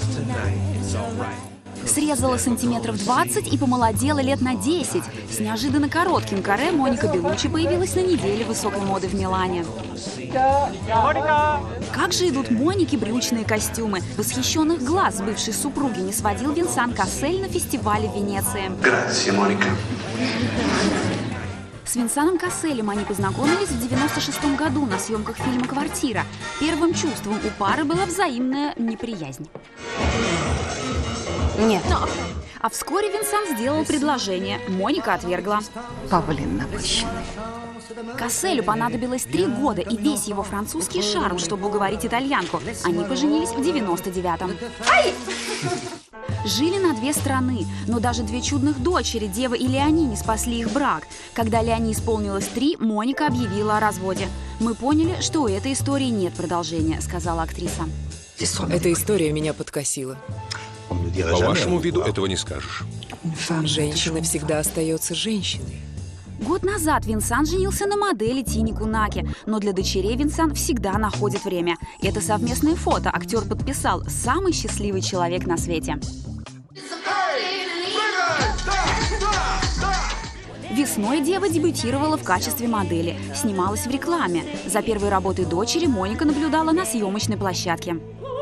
Срезала сантиметров 20 и помолодела лет на 10. С неожиданно коротким каре Моника Беллуччи появилась на неделе высокой моды в Милане. Как же идут Монике брючные костюмы. Восхищенных глаз бывшей супруги не сводил Винсан Кассель на фестивале в Венеции. Grazie, Monica. С Винсаном Касселем они познакомились в 96 году на съемках фильма «Квартира». Первым чувством у пары была взаимная неприязнь. Нет. А вскоре Винсан сделал предложение. Моника отвергла. Павлин напыщенный. Касселю понадобилось 3 года и весь его французский шарм, чтобы уговорить итальянку. Они поженились в 99-м. Жили на 2 страны, но даже 2 чудных дочери, Дева и Леони, не спасли их брак. Когда Леони исполнилось 3, Моника объявила о разводе. «Мы поняли, что у этой истории нет продолжения», — сказала актриса. Эта история меня подкосила. По вашему виду этого не скажешь. Женщина всегда остается женщиной. Год назад Винсан женился на модели Тине Кунаке, но для дочерей Винсан всегда находит время. Это совместное фото актер подписал «Самый счастливый человек на свете». Весной Дева дебютировала в качестве модели, снималась в рекламе. За первой работой дочери Моника наблюдала на съемочной площадке.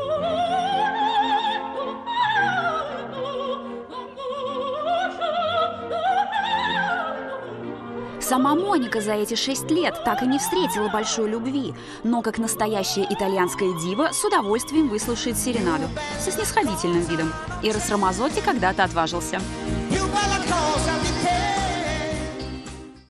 Сама Моника за эти 6 лет так и не встретила большой любви, но как настоящая итальянская дива с удовольствием выслушает серенаду со снисходительным видом. Эрос Рамазотти когда-то отважился.